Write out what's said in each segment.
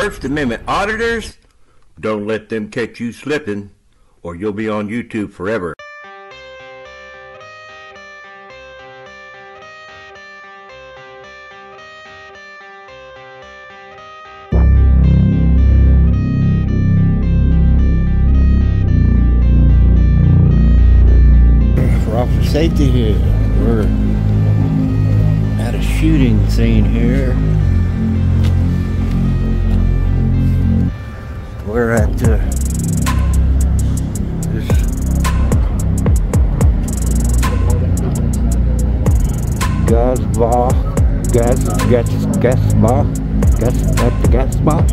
First Amendment auditors, don't let them catch you slipping, or you'll be on YouTube forever. For officer safety here, we're at a shooting scene here. We're at this gas bar.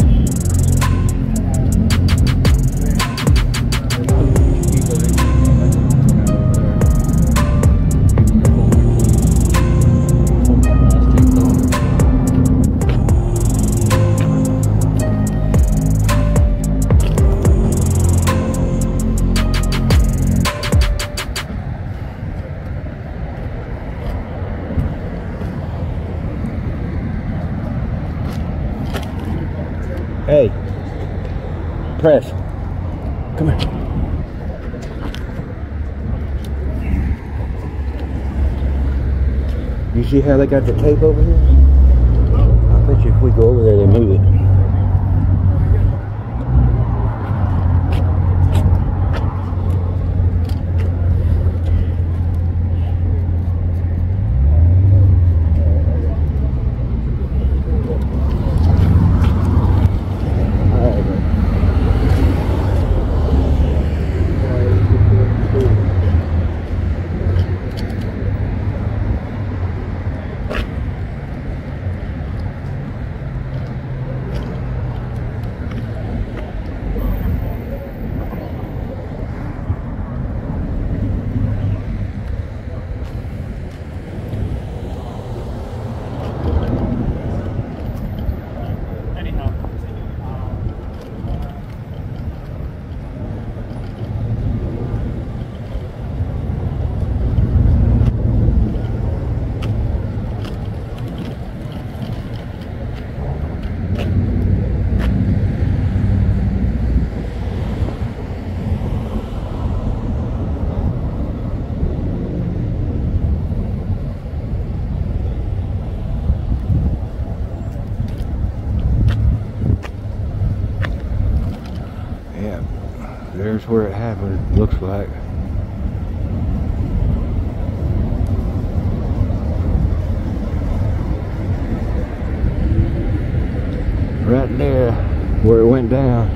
Hey, press. Come here. You see how they got the tape over here? I bet you if we go over there, they move it. There's where it happened, looks like. Right there, where it went down.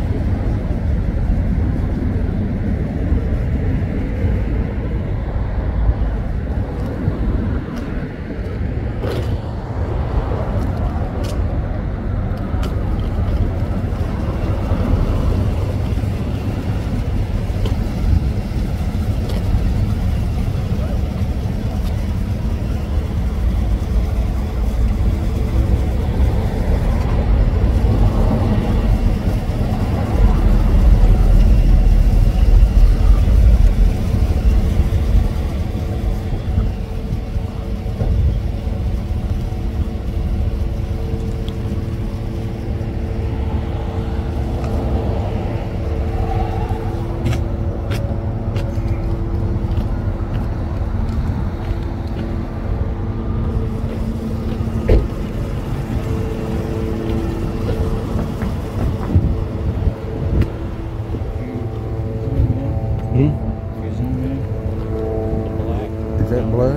Is that blood?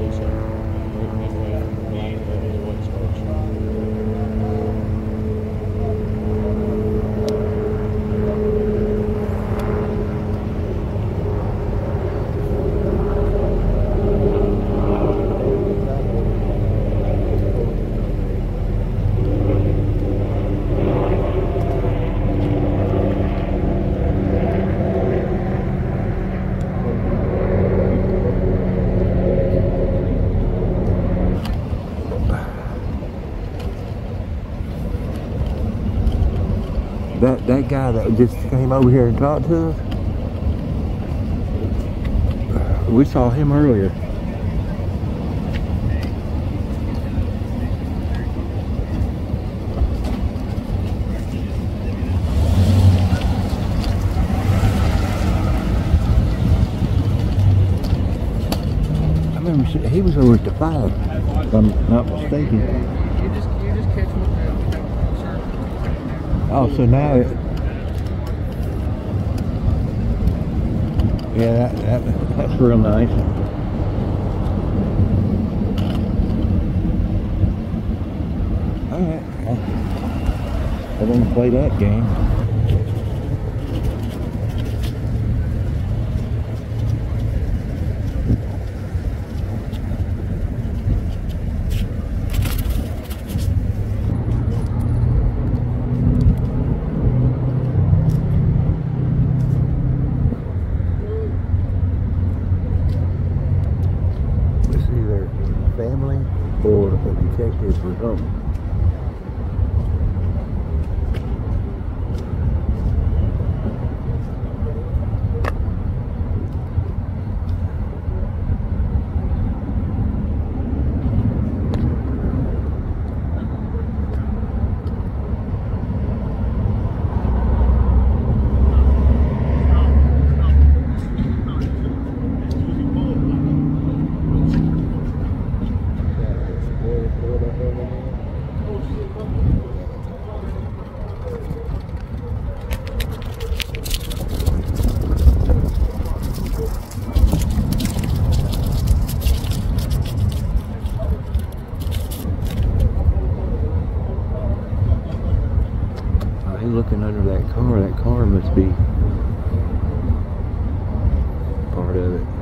That guy that just came over here and talked to us, we saw him earlier. remember he was over at the 5, if I'm not mistaken. You just catch him up there. Oh, so now it, yeah, that's real nice. All right, I want to play that game. It's either family or a detective or something. He's looking under that car. That car must be part of it.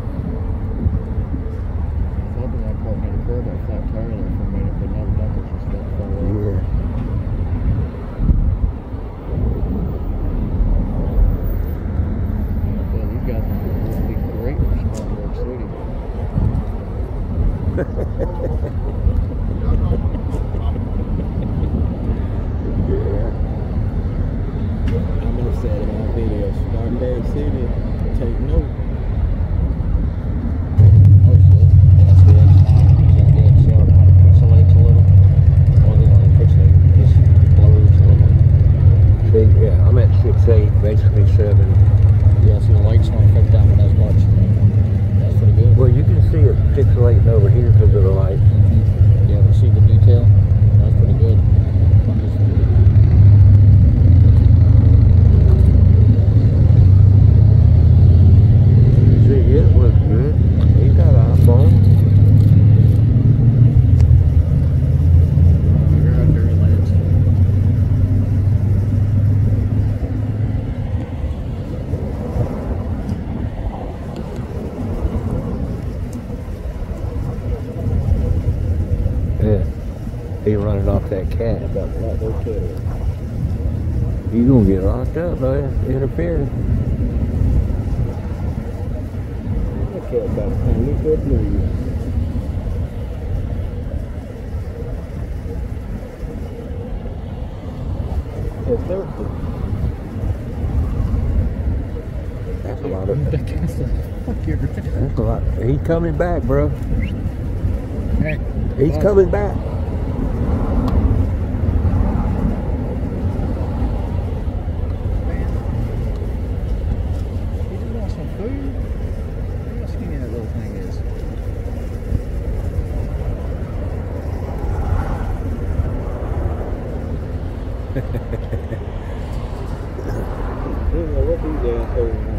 I thought the one part near the curb, that flat tire there for a minute, but now the bumpers just got fell off. Yeah. Yeah, these guys would be great for Spartanburg City. Yeah. I'm gonna say it in my video. Spartanburg City, take note. Oh shit. That's good. He's gonna get it so it kind of pixelates a little. Or they're gonna pixelate, just blurs a little. See, yeah, I'm at 6.8, basically 7. Yeah, so the lights don't affect that one as much. That's pretty good. Well, you can see it pixelating over here because of the light. Yeah, but see the detail? That's pretty good. See, it looks good. He's got an iPhone. Figure out where it lands. Yeah. He running off that cat. About right there, too. You gonna get locked up, boy. Interfering. That cat about to come look up near you. It's thirsty. That's a lot of. That cat's like, fuck your That's a lot. He's coming back, bro. Hey, He's coming back. you just want some food? Look how skinny that little thing is. What these assholes want?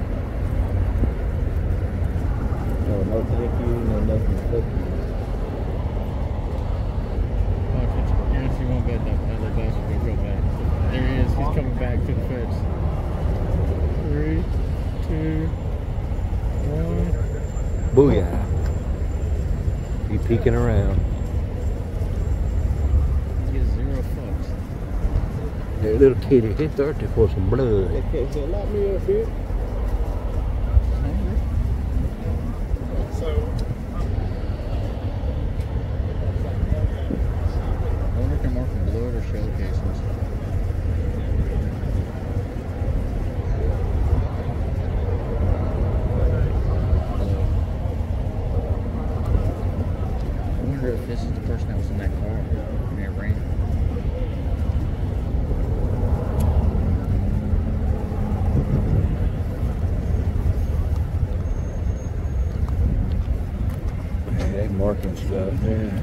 No thank you, no nothing. Yes, he won't bet that other glass will be real bad. There he is. He's coming back to the fence. 3, 2, 1. Booyah. You peeking around. He has 0 fucks. That little kitty, he's thirsty for some blood. That cat said, "Lock me up, bitch." I wonder if they're more from blood or shell cases. I wonder if this is the person that was in that car when it rained. They marking stuff there.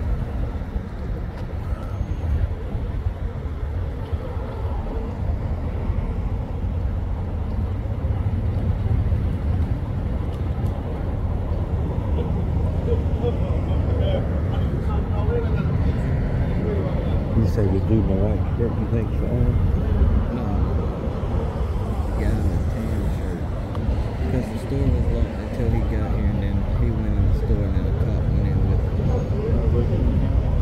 You say the dude in the white shirt, you think so? No. The guy in the tan shirt. Because the store was locked until he got here, and then he went in the store, and then a cop went in with him.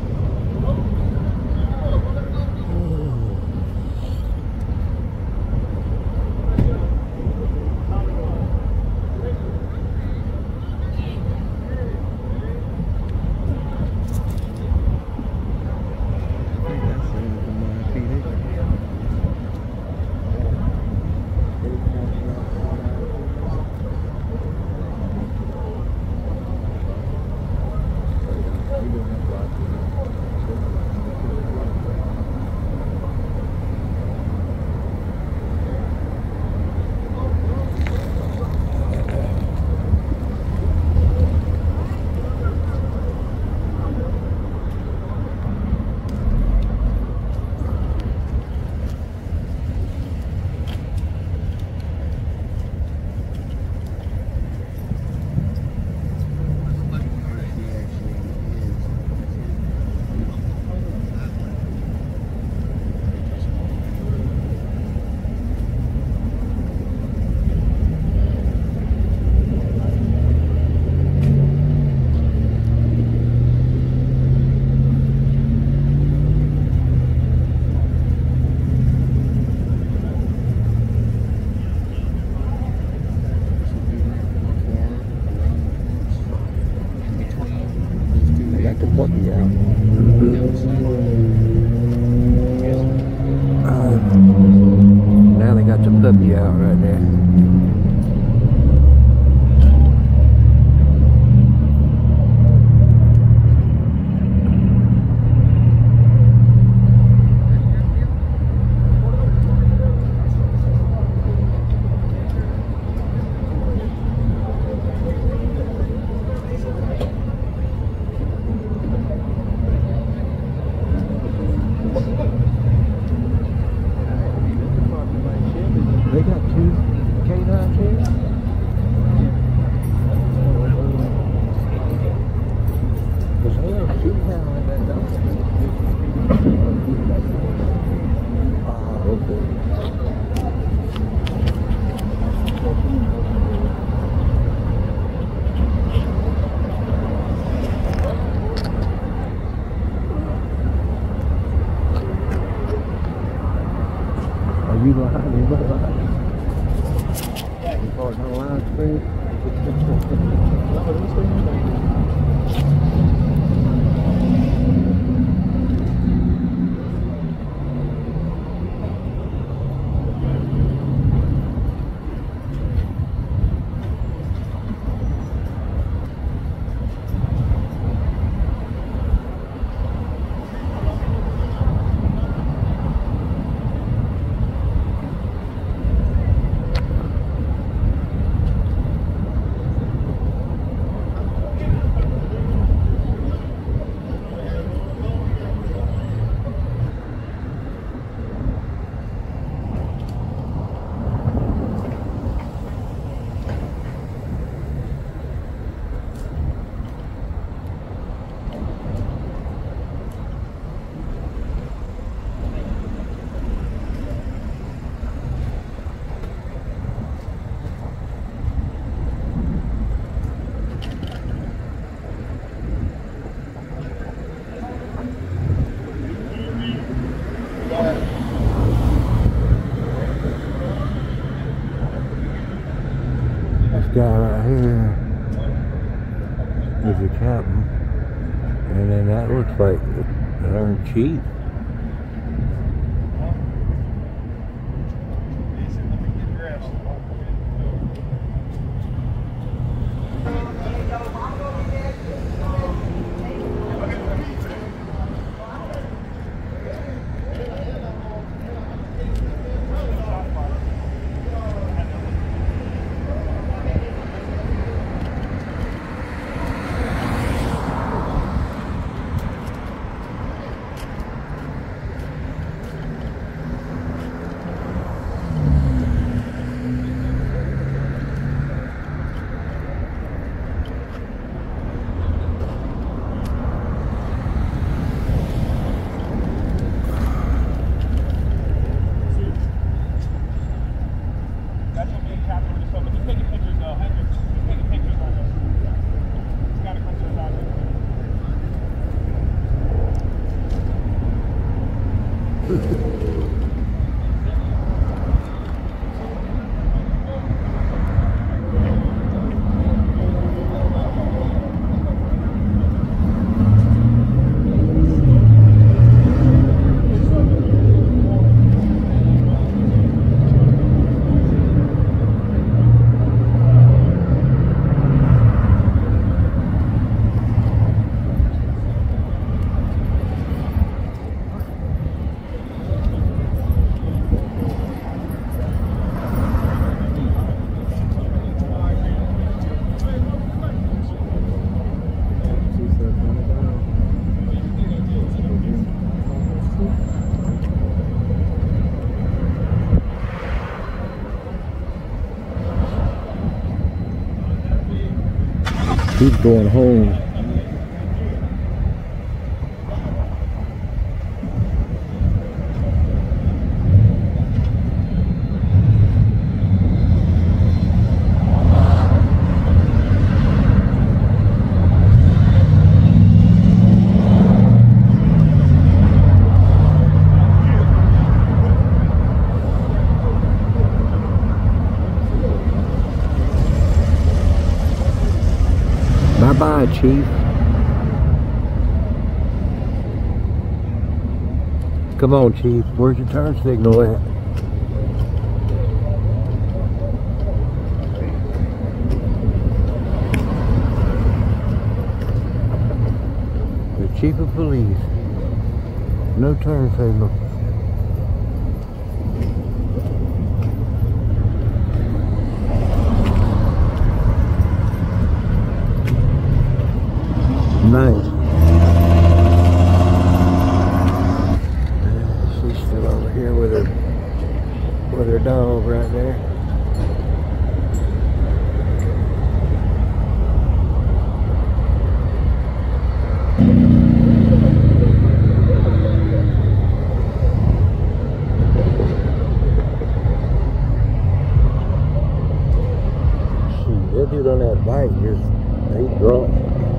Now they got some W out right there. They got two K9 here. Cause they have two now in that dog. Okay. Are you behind me? You parked on the line screen? This guy right here is the captain, and then that looks like darn chief. He's going home. Bye-bye, Chief. Come on, Chief. Where's your turn signal at? The Chief of Police. No turn signal. Nice. She's still over here with her dog right there. Shoot, that dude on that bike he's drunk.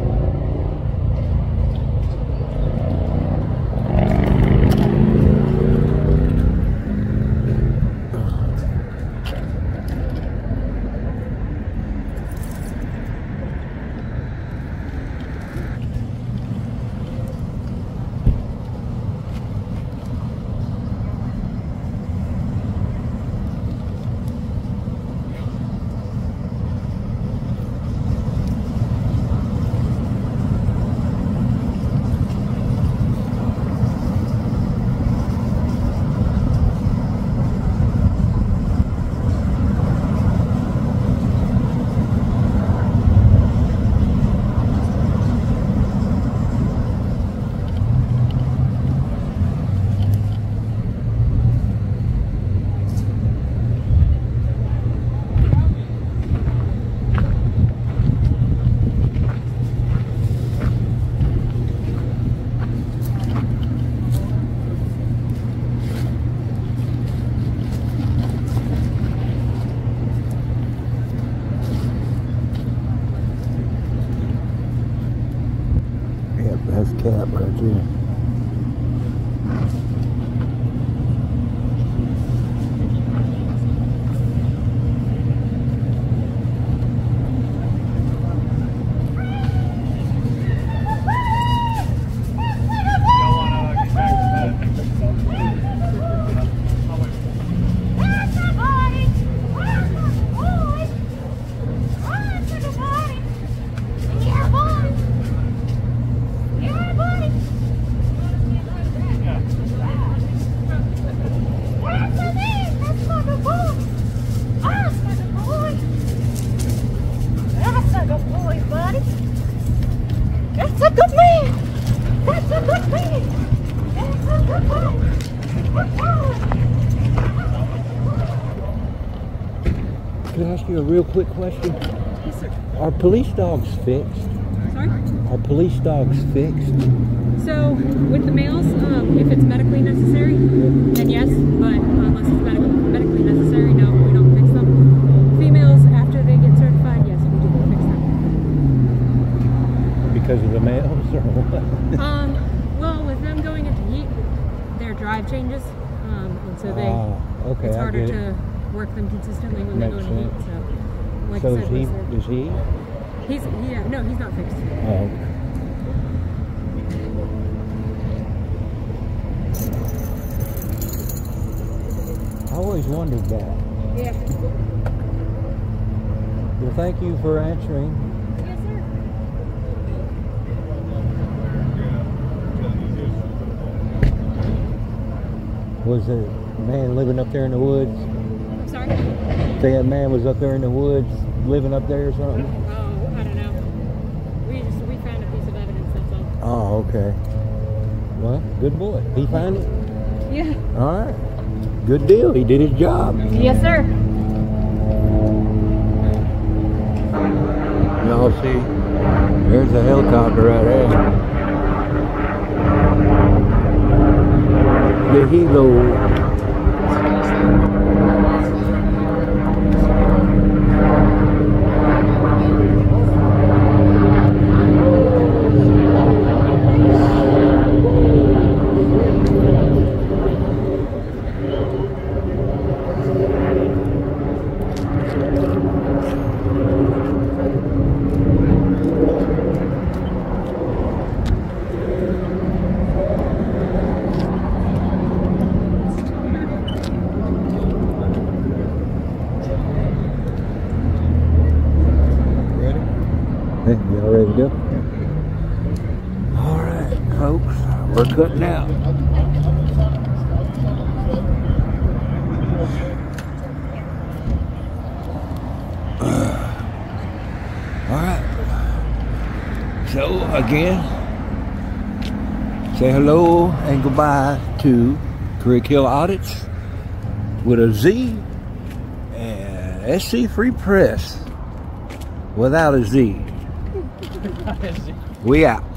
That's Cap right there. Can I ask you a real quick question? Yes, sir. Are police dogs fixed? Sorry? Are police dogs fixed? So, with the males, if it's medically necessary, then yes, but unless it's medically necessary, no, we don't fix them. Females, after they get certified, yes, we do fix them. Because of the males or what? Well, with them going into heat, their drive changes, and so they, okay, it's harder I get to it. work them consistently when Makes they go into heat, sense. so, like So I said, is he? no, he's not fixed. Oh, okay. I always wondered that. Yeah. Well, thank you for answering. Yes, sir. Was a man living up there in the woods? I'm sorry? Say that man was up there in the woods living up there or something? Oh, I don't know. We found a piece of evidence, that's all. Oh, okay. Well, good boy. He found it? Yeah. All right. Good deal. He did his job. Yes, sir. y'all see? There's a helicopter right there. The Hilo. Y'all ready to go? Alright, folks, we're cutting out. Alright. So, again, say hello and goodbye to Creek Hill Audits with a Z and SC Free Press without a Z. We out.